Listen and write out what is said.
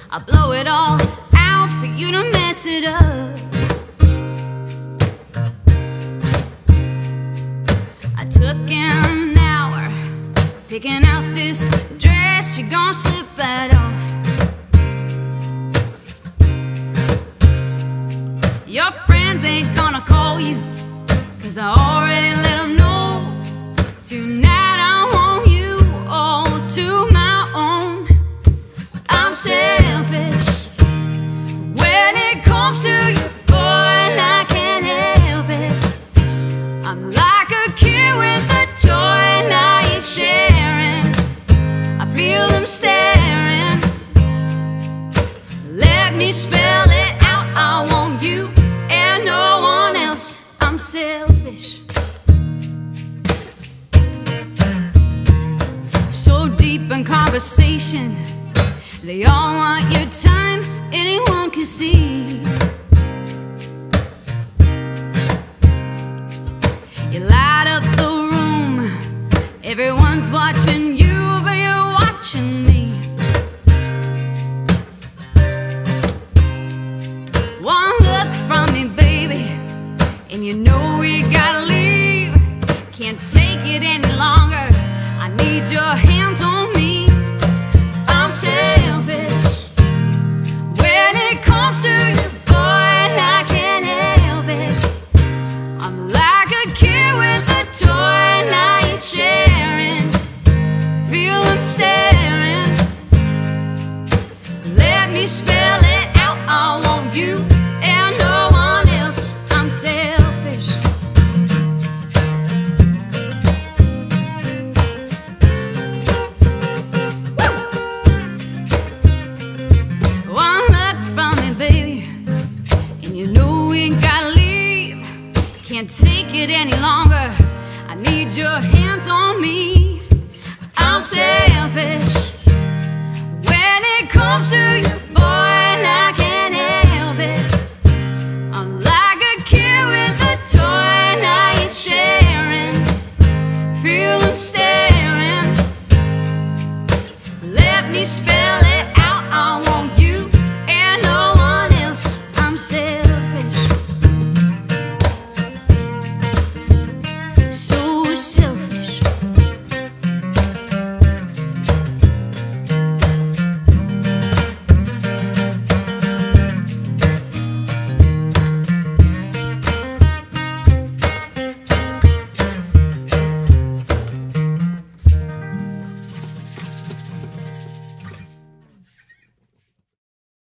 I blow it all out for you to mess it up. I took an hour picking out this dress, you're gonna slip right off. Your friends ain't gonna call you, 'cause I already let them know. Tonight I want you all to my own. I'm selfish when it comes to you, boy, and I can't help it. I'm like a kid with a toy and I ain't sharing. I feel them staring. Let me spell it out. I want you and no one else. I'm selfish. So deep in conversation, they all want your time, anyone can see. You light up the room, everyone's watching you, but you're watching me. One look from me, baby, and you know we gotta leave. Can't take it any longer, I need your hands on me. I'm selfish when it comes to you, boy, and I can't help it. I'm like a kid with a toy and I ain't sharing. Feel them staring. Let me spell it out. I want you and no one else. I'm selfish. One look from me, baby, and you know we ain't gotta leave. Can't take it any longer, I need your help.